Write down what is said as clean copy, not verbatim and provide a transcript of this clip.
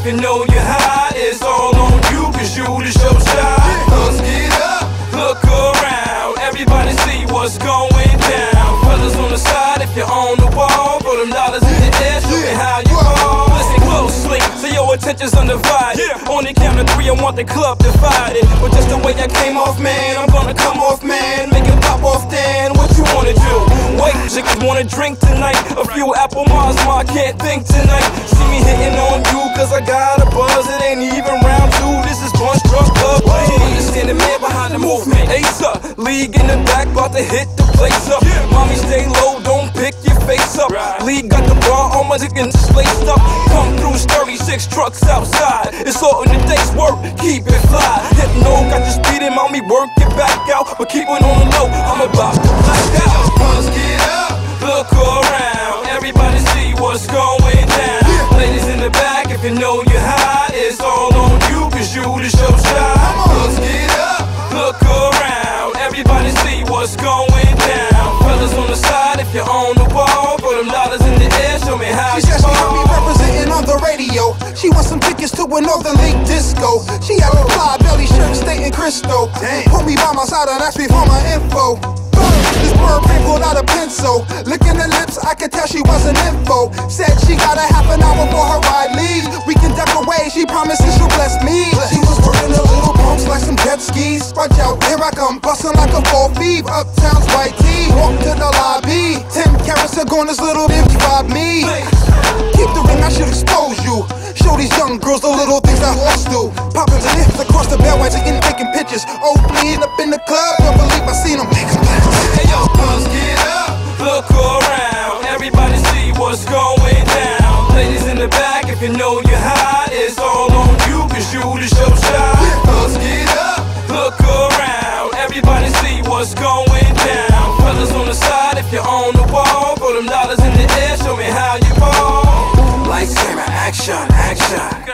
if you know you're high. It's all on you, cause you the show shine. Let's get up, look around, everybody see what's going down. Fellas on the side, if you're on the wall, throw them dollars in the air, show me how you fall. Listen closely, so your attention's undivided. On the count of 3, I want the club divided. But just the way I came off, man, I'm gonna come off, man. Make it pop off, then what you wanna do? Wait, chicks wanna drink tonight. A few Apple Mars, I can't think tonight. See me hitting on you, cause I got a buzz. It ain't even round 2, this is Punch Drunk Club. Understand the man behind the movement. Ace up, league in the back, about to hit the place up. Mommy, stay low, don't pick your face up. League got the bar on my chicken just laced up. Come through 36 trucks outside. It's all in the day's work, keep it fly. Hypno got you speeding, mommy, work it back out. But keep it on the low, I'm about to black out. Let's get up, look around, everybody see what's going down. Ladies in the back, if you know you're high, it's all on you, cause you the show shine. Let's get up, look around, everybody see what's going down. Fellas on the side, if you're on the wall, throw them dollars in the air, show me how you fall. She said she heard me representing on the radio. She wants some tickets to a Northern League disco. She had a fly belly shirt stating Crystal. Put me by my side and asked me for my info. This bird brain pulled out a pencil. Licking her lips, I could tell she wasn't info. Said she got a half an hour for her ride leaves. We can duck away, she promises she'll bless me. She was working her little bumps like some jet skis. Watch out, here I come, bustin' like a 4-5. Uptown's white tee, walk to the lobby. 10 carats are gone, this little bitch robbed me. Keep the ring, I should expose you. Show these young girls the little things I lost to. Poppin' the hips across the bell, taking pictures. Oh, bleeding up in the club, don't believe I seen them. Hey yo, let's get up, look around, everybody see what's going down. Ladies in the back, if you know you're high, it's all on you, cause you the show shine. Let's get up, look around, everybody see what's going down. Fellas on the side, if you're on the wall, throw them dollars in the air, show me how you fall. Lights, camera, action, action.